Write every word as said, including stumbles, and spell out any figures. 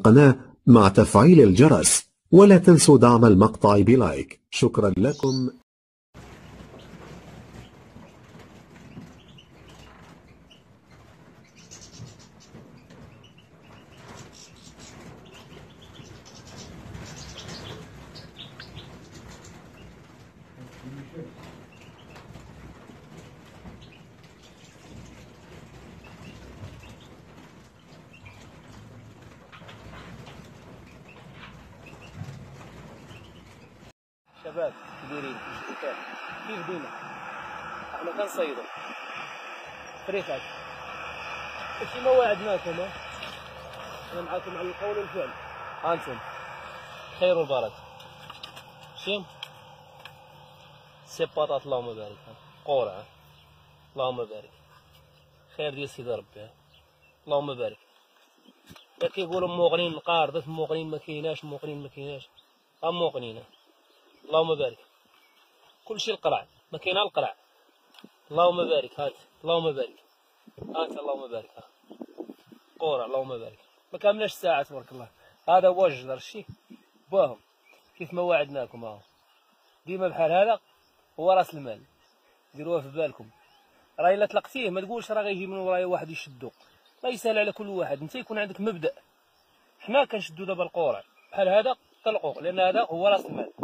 القناة مع تفعيل الجرس، ولا تنسوا دعم المقطع بلايك. شكرا لكم. شباب كبيرين كيف دينا احنا كنصيدوا فريقات ماشي ما وعدناكم، انا معاكم على القول والفعل. هانتم خير والبركه شيم سيباطات اللهم بارك، قورعه اللهم بارك، خير ديال سيدي ربي اللهم بارك. لا كيقولوا موغنين قارضة موغنين ما كايناش موغنين ما كايناش، ها موغنين اللهم بارك. كلشي القرع ما كاين القرع اللهم بارك. هات اللهم بارك، هات اللهم بارك، ها قورع اللهم بارك. ما كاملاش الساعة تبارك الله. هذا هو الجدر الشي باهم كيف ما وعدناكم. اهو ديما بحال هذا هو راس المال، ديروها في بالكم. راه الا طلقتيه ما تقولش راه غيجي من ورايا واحد يشدو، لا يسهل على كل واحد. انت يكون عندك مبدأ. حنا كنشدو دابا القورع بحال هذا طلقوه، لان هذا هو راس المال.